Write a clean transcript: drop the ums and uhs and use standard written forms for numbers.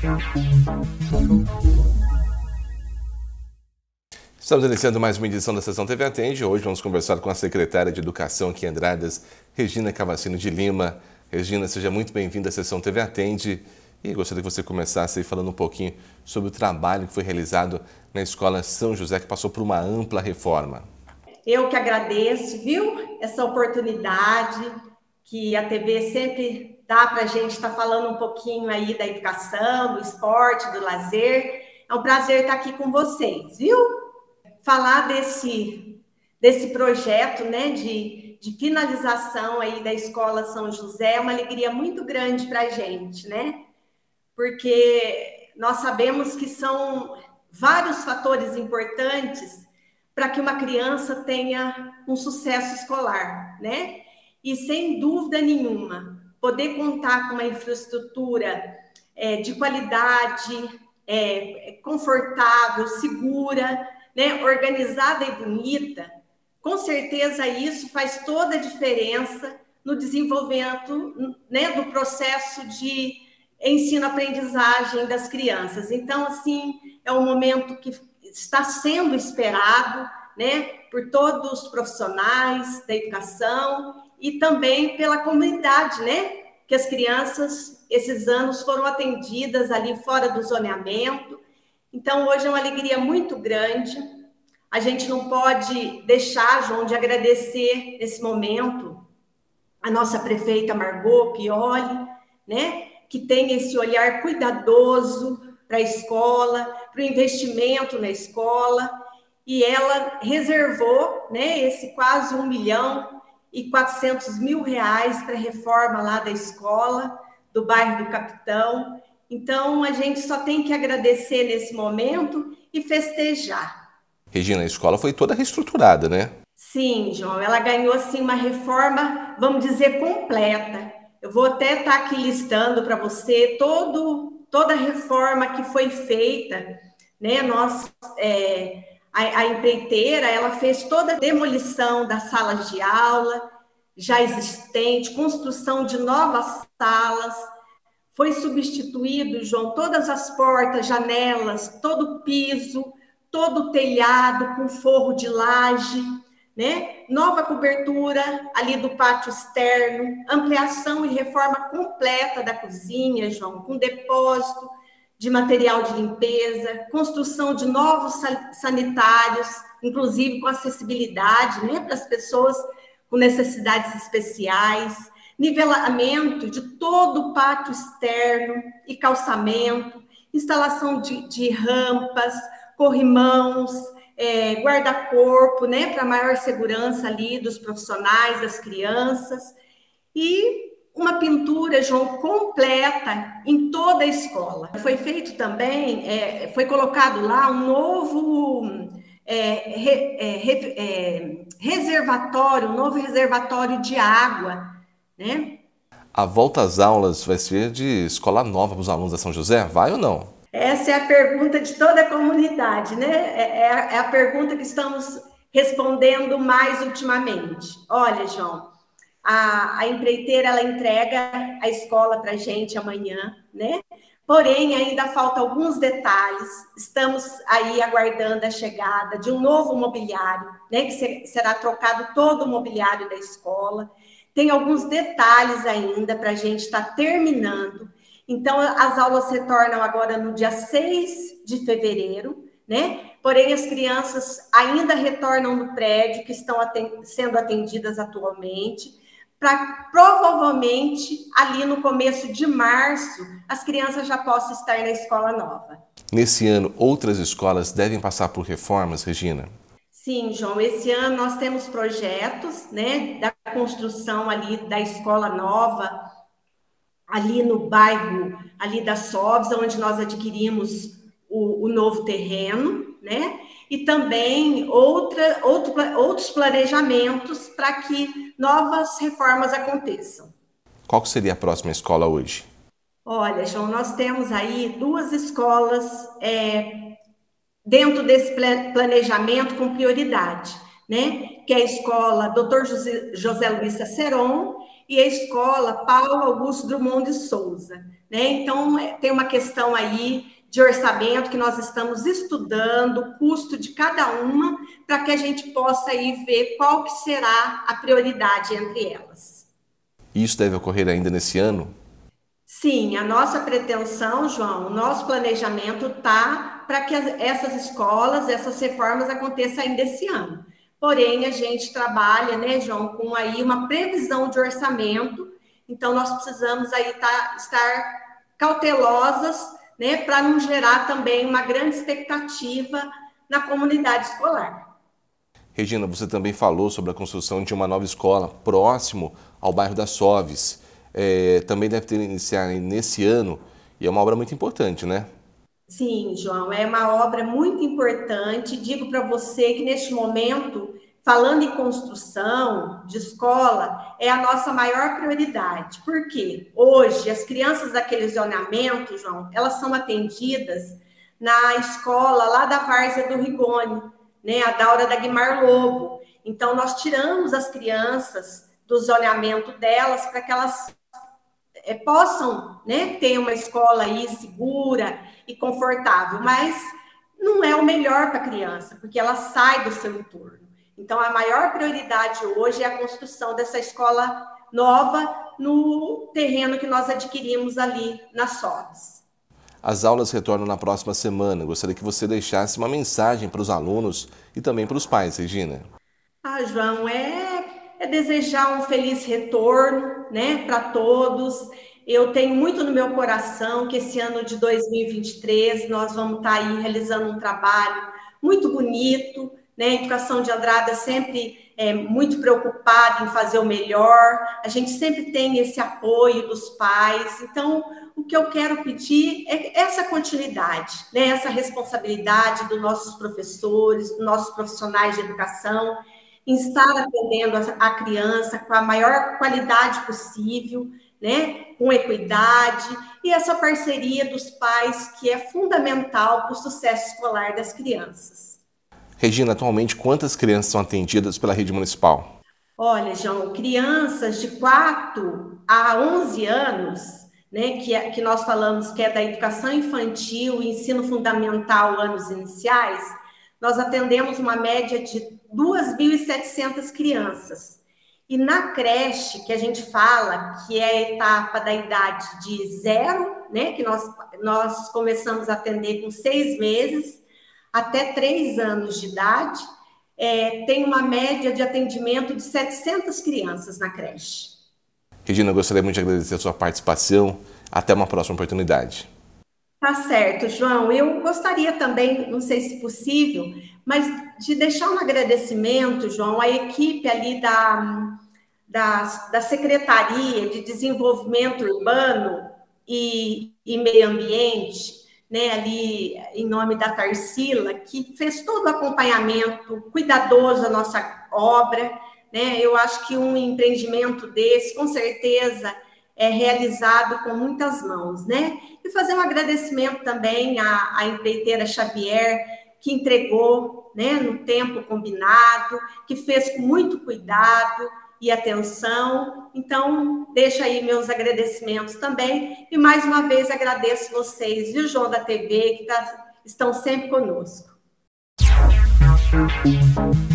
Estamos iniciando mais uma edição da Sessão TV Atende. Hoje vamos conversar com a secretária de Educação aqui em Andradas, Regina Cavassino de Lima. Regina, seja muito bem-vinda à Sessão TV Atende. E gostaria que você começasse aí falando um pouquinho sobre o trabalho que foi realizado na Escola São José, que passou por uma ampla reforma. Eu que agradeço, viu, essa oportunidade que a TV sempre dá para a gente estar falando um pouquinho aí da educação, do esporte, do lazer. É um prazer estar aqui com vocês, viu? Falar desse projeto, né, de finalização aí da Escola São José é uma alegria muito grande para a gente, né? Porque nós sabemos que são vários fatores importantes para que uma criança tenha um sucesso escolar, né? E sem dúvida nenhuma, poder contar com uma infraestrutura de qualidade, confortável, segura, né, organizada e bonita, com certeza isso faz toda a diferença no desenvolvimento, né, do processo de ensino-aprendizagem das crianças. Então, assim, é um momento que está sendo esperado, né, por todos os profissionais da educação e também pela comunidade, né, que as crianças, esses anos, foram atendidas ali fora do zoneamento. Então, hoje é uma alegria muito grande. A gente não pode deixar, João, de agradecer nesse momento a nossa prefeita Margot Pioli, né, que tem esse olhar cuidadoso para a escola, para o investimento na escola, e ela reservou, né, esse quase R$ 1.400.000 para a reforma lá da escola, do bairro do Capitão. Então, a gente só tem que agradecer nesse momento e festejar. Regina, a escola foi toda reestruturada, né? Sim, João, ela ganhou assim uma reforma, vamos dizer, completa. Eu vou até estar aqui listando para você toda a reforma que foi feita, né? A empreiteira, ela fez toda a demolição das salas de aula já existente, construção de novas salas. Foi substituído, João, todas as portas, janelas, todo o piso, todo o telhado com forro de laje, né? Nova cobertura ali do pátio externo, ampliação e reforma completa da cozinha, João, com depósito de material de limpeza, construção de novos sanitários, inclusive com acessibilidade, né, para as pessoas com necessidades especiais, nivelamento de todo o pátio externo e calçamento, instalação de rampas, corrimãos, guarda-corpo, né, para maior segurança ali dos profissionais, das crianças, e uma pintura, João, completa em toda a escola. Foi feito também, foi colocado lá um novo reservatório, um novo reservatório de água, né? A volta às aulas vai ser de escola nova para os alunos da São José? Vai ou não? Essa é a pergunta de toda a comunidade, né? É a pergunta que estamos respondendo mais ultimamente. Olha, João, a empreiteira, ela entrega a escola para a gente amanhã, né? Porém, ainda faltam alguns detalhes. Estamos aí aguardando a chegada de um novo mobiliário, né? Que será trocado todo o mobiliário da escola. Tem alguns detalhes ainda para a gente estar terminando. Então, as aulas retornam agora no dia 6 de fevereiro, né? Porém, as crianças ainda retornam no prédio que estão sendo atendidas atualmente, para provavelmente ali no começo de março as crianças já possam estar na escola nova. Nesse ano, outras escolas devem passar por reformas, Regina? Sim, João, esse ano nós temos projetos, né, da construção ali da escola nova, ali no bairro ali da Sovs, onde nós adquirimos o novo terreno, né? E também outros planejamentos para que novas reformas aconteçam. Qual seria a próxima escola hoje? Olha, João, nós temos aí 2 escolas dentro desse planejamento com prioridade, né? Que é a escola Dr. José Luiz Saceron e a escola Paulo Augusto Drummond de Souza, né? Então, tem uma questão aí de orçamento que nós estamos estudando, o custo de cada uma, para que a gente possa aí ver qual que será a prioridade entre elas. Isso deve ocorrer ainda nesse ano? Sim, a nossa pretensão, João, o nosso planejamento está para que essas escolas, essas reformas aconteçam ainda esse ano. Porém, a gente trabalha, né, João, com aí uma previsão de orçamento, então nós precisamos aí estar cautelosas, né, para não gerar também uma grande expectativa na comunidade escolar. Regina, você também falou sobre a construção de uma nova escola próximo ao bairro das Soves. Também deve ter iniciado nesse ano, e é uma obra muito importante, né? Sim, João, é uma obra muito importante. Digo para você que neste momento, falando em construção de escola, é a nossa maior prioridade. Por quê? Hoje, as crianças daquele zonamento, João, elas são atendidas na escola lá da Várzea do Rigoni, né, a Daura da Guimar Lobo. Então, nós tiramos as crianças do zoneamento delas para que elas possam, né, ter uma escola aí segura e confortável, mas não é o melhor para a criança, porque ela sai do seu entorno. Então, a maior prioridade hoje é a construção dessa escola nova no terreno que nós adquirimos ali nas Soves. As aulas retornam na próxima semana. Gostaria que você deixasse uma mensagem para os alunos e também para os pais, Regina. João, é desejar um feliz retorno, né, para todos. Eu tenho muito no meu coração que esse ano de 2023 nós vamos estar aí realizando um trabalho muito bonito, né? A Educação de Andradas sempre é muito preocupada em fazer o melhor. A gente sempre tem esse apoio dos pais. Então, o que eu quero pedir é essa continuidade, né? Essa responsabilidade dos nossos professores, dos nossos profissionais de educação, em estar atendendo a criança com a maior qualidade possível, né, com equidade, e essa parceria dos pais que é fundamental para o sucesso escolar das crianças. Regina, atualmente quantas crianças são atendidas pela rede municipal? Olha, João, crianças de 4 a 11 anos, né, que nós falamos que é da educação infantil e ensino fundamental, anos iniciais, nós atendemos uma média de 2.700 crianças. E na creche, que a gente fala que é a etapa da idade de 0, né, que nós começamos a atender com 6 meses, até 3 anos de idade, tem uma média de atendimento de 700 crianças na creche. Regina, eu gostaria muito de agradecer a sua participação. Até uma próxima oportunidade. Tá certo, João. Eu gostaria também, não sei se possível, mas de deixar um agradecimento, João, à equipe ali da Secretaria de Desenvolvimento Urbano e Meio Ambiente, né, ali em nome da Tarsila, que fez todo o acompanhamento cuidadoso da nossa obra, né? Eu acho que um empreendimento desse, com certeza, é realizado com muitas mãos, né? E fazer um agradecimento também à empreiteira Xavier, que entregou, né, no tempo combinado, que fez com muito cuidado e atenção. Então, deixo aí meus agradecimentos também. E mais uma vez agradeço vocês, viu, João da TV, que estão sempre conosco.